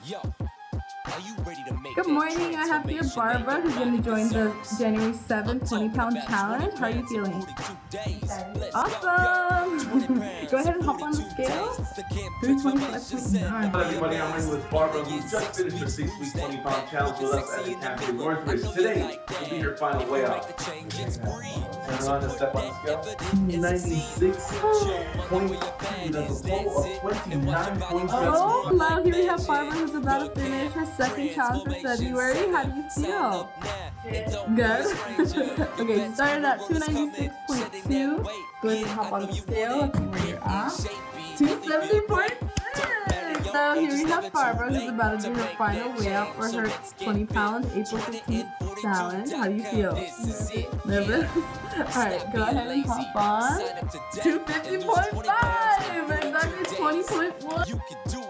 Good morning, I have here Barbara who's going to join the January 7th 20-pound challenge. How are you feeling? Awesome! Go ahead and hop on the scale. 325.9. Hello everybody, I'm here with Barbara who just finished her 6-week 20-pound challenge with us at the Camping Northridge. Today will be your final weigh off. Turn around and step on the scale. 96.2. That's a total of 29.7. Oh, hello, here we have Barbara who's about to finish her second challenge for February. How do you feel? Good. Okay, you started at 296.2. Go ahead and hop on the scale. Let's see where you're at. 270.6. So here we have Barbara who's about to do her final weigh out for her 20-pound April 15th challenge. How do you feel? Nervous? Alright, go ahead and hop on. 250.5! Exactly 20.1.